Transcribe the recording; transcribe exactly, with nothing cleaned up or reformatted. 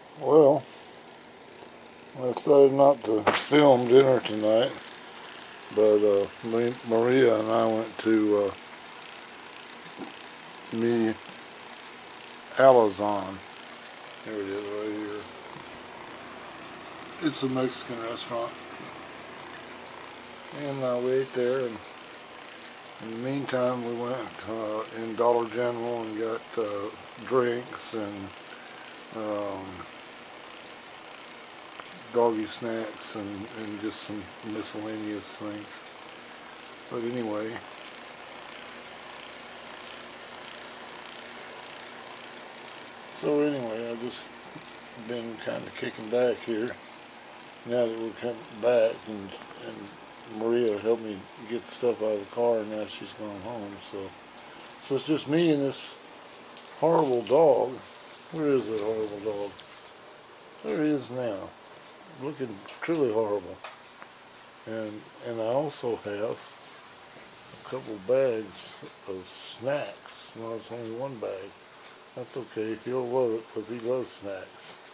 Well, I decided not to film dinner tonight, but uh, Maria and I went to uh, Mi Alazan. Here it is right here. It's a Mexican restaurant. And uh, we ate there, and in the meantime we went uh, in Dollar General and got uh, drinks and um, doggy snacks and, and just some miscellaneous things. But anyway, so anyway, I've just been kind of kicking back here now that we're coming back, and, and Maria helped me get the stuff out of the car, and now she's gone home. So, so it's just me and this horrible dog. Where is that horrible dog? There he is now, looking truly horrible. And and I also have a couple bags of snacks. No, it's only one bag. That's okay. He'll love it because he loves snacks.